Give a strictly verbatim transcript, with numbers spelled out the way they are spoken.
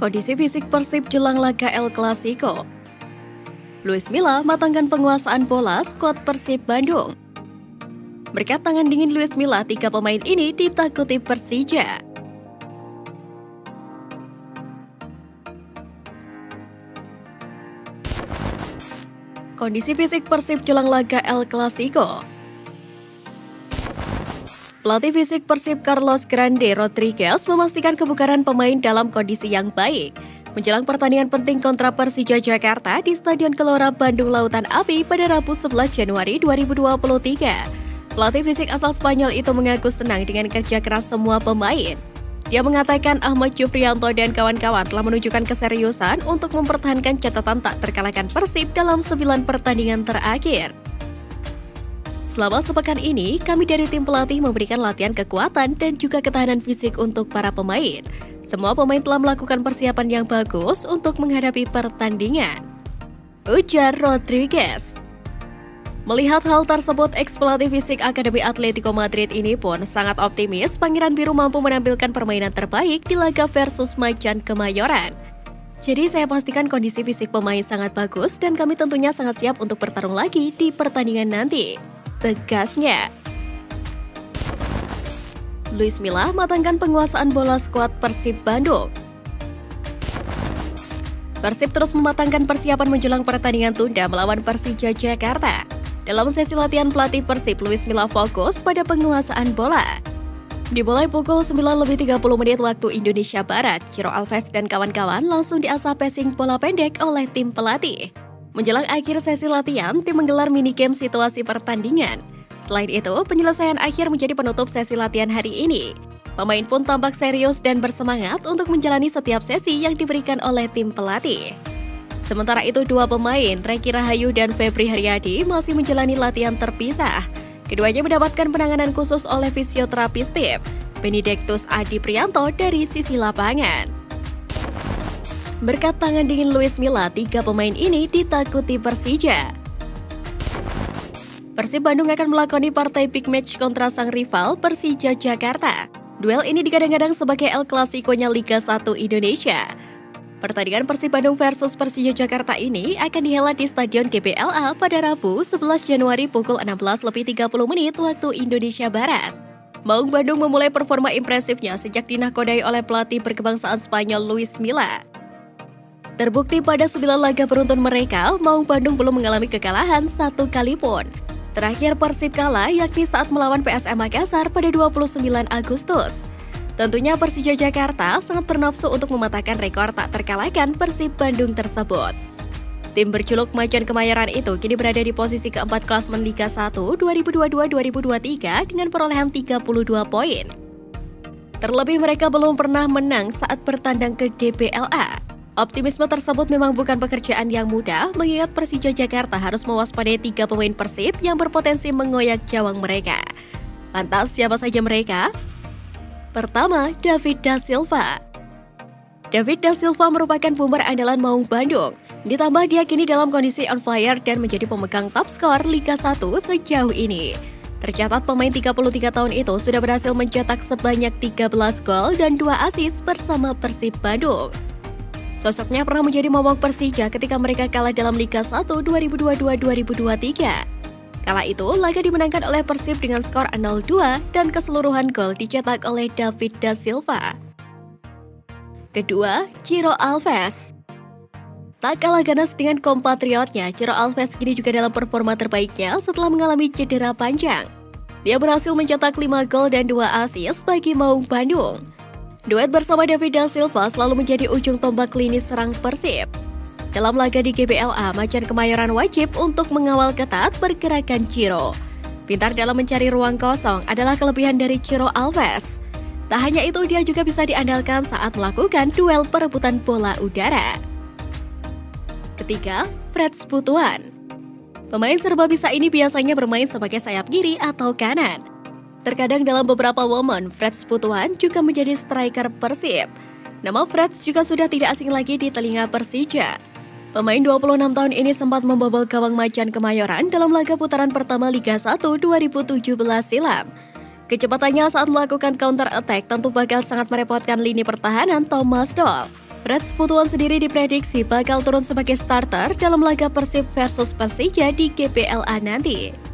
Kondisi fisik Persib jelang laga El Clasico. Luis Milla matangkan penguasaan bola skuad Persib Bandung. Berkat tangan dingin Luis Milla, tiga pemain ini ditakuti Persija. Kondisi fisik Persib jelang laga El Clasico. Pelatih fisik Persib Carlos Grande Rodriguez memastikan kebugaran pemain dalam kondisi yang baik menjelang pertandingan penting kontra Persija Jakarta di Stadion Gelora Bandung Lautan Api pada Rabu sebelas Januari dua ribu dua puluh tiga. Pelatih fisik asal Spanyol itu mengaku senang dengan kerja keras semua pemain. Dia mengatakan Ahmad Jufrianto dan kawan-kawan telah menunjukkan keseriusan untuk mempertahankan catatan tak terkalahkan Persib dalam sembilan pertandingan terakhir. Selama sepekan ini, kami dari tim pelatih memberikan latihan kekuatan dan juga ketahanan fisik untuk para pemain. Semua pemain telah melakukan persiapan yang bagus untuk menghadapi pertandingan, ujar Rodriguez. Melihat hal tersebut, ex-pelatih fisik Akademi Atletico Madrid ini pun sangat optimis Pangeran Biru mampu menampilkan permainan terbaik di laga versus Macan Kemayoran. Jadi saya pastikan kondisi fisik pemain sangat bagus dan kami tentunya sangat siap untuk bertarung lagi di pertandingan nanti, tegasnya. Luis Milla matangkan penguasaan bola skuad Persib Bandung. Persib terus mematangkan persiapan menjelang pertandingan tunda melawan Persija Jakarta. Dalam sesi latihan pelatih Persib, Luis Milla fokus pada penguasaan bola. Dimulai pukul sembilan lebih tiga puluh menit waktu Indonesia Barat, Ciro Alves dan kawan-kawan langsung diasah passing bola pendek oleh tim pelatih. Menjelang akhir sesi latihan, tim menggelar minigame situasi pertandingan. Selain itu, penyelesaian akhir menjadi penutup sesi latihan hari ini. Pemain pun tampak serius dan bersemangat untuk menjalani setiap sesi yang diberikan oleh tim pelatih. Sementara itu, dua pemain, Reki Rahayu dan Febri Haryadi, masih menjalani latihan terpisah. Keduanya mendapatkan penanganan khusus oleh fisioterapis tim, Benedictus Adi Prianto dari sisi lapangan. Berkat tangan dingin Luis Milla, tiga pemain ini ditakuti Persija. Persib Bandung akan melakoni partai big match kontra sang rival Persija Jakarta. Duel ini digadang-gadang sebagai El Clasico-nya Liga satu Indonesia. Pertandingan Persib Bandung versus Persija Jakarta ini akan dihelat di Stadion G B L A pada Rabu sebelas Januari pukul enam belas lebih tiga puluh menit waktu Indonesia Barat. Maung Bandung memulai performa impresifnya sejak dinahkodai oleh pelatih berkebangsaan Spanyol Luis Milla. Terbukti pada sembilan laga beruntun mereka, Maung Bandung belum mengalami kekalahan satu kali pun. Terakhir Persib kalah yakni saat melawan P S M Makassar pada dua puluh sembilan Agustus. Tentunya Persija Jakarta sangat bernafsu untuk mematahkan rekor tak terkalahkan Persib Bandung tersebut. Tim berjuluk Macan Kemayoran itu kini berada di posisi keempat klasemen Liga satu dua ribu dua puluh dua dua ribu dua puluh tiga dengan perolehan tiga puluh dua poin. Terlebih mereka belum pernah menang saat bertandang ke G B L A. Optimisme tersebut memang bukan pekerjaan yang mudah, mengingat Persija Jakarta harus mewaspadai tiga pemain Persib yang berpotensi mengoyak gawang mereka. Lantas siapa saja mereka? Pertama, David Da Silva. David Da Silva merupakan boomer andalan Maung Bandung. Ditambah dia kini dalam kondisi on fire dan menjadi pemegang top skor Liga satu sejauh ini. Tercatat pemain tiga puluh tiga tahun itu sudah berhasil mencetak sebanyak tiga belas gol dan dua assist bersama Persib Bandung. Sosoknya pernah menjadi momok Persija ketika mereka kalah dalam Liga satu dua ribu dua puluh dua dua ribu dua puluh tiga. Kala itu, laga dimenangkan oleh Persib dengan skor nol dua dan keseluruhan gol dicetak oleh David Da Silva. Kedua, Ciro Alves. Tak kalah ganas dengan kompatriotnya, Ciro Alves kini juga dalam performa terbaiknya setelah mengalami cedera panjang. Dia berhasil mencetak lima gol dan dua assist bagi Maung Bandung. Duet bersama David Da Silva selalu menjadi ujung tombak klinis serang Persib. Dalam laga di G B L A, Macan Kemayoran wajib untuk mengawal ketat pergerakan Ciro. Pintar dalam mencari ruang kosong adalah kelebihan dari Ciro Alves. Tak hanya itu, dia juga bisa diandalkan saat melakukan duel perebutan bola udara. Ketiga, Freds Butuan. Pemain serba bisa ini biasanya bermain sebagai sayap kiri atau kanan. Terkadang dalam beberapa momen, Freds Butuan juga menjadi striker Persib. Nama Freds juga sudah tidak asing lagi di telinga Persija. Pemain dua puluh enam tahun ini sempat membobol gawang Macan Kemayoran dalam laga putaran pertama Liga satu dua ribu tujuh belas silam. Kecepatannya saat melakukan counter attack tentu bakal sangat merepotkan lini pertahanan Thomas Doll. Frans Butuan sendiri diprediksi bakal turun sebagai starter dalam laga Persib versus Persija di G P L A nanti.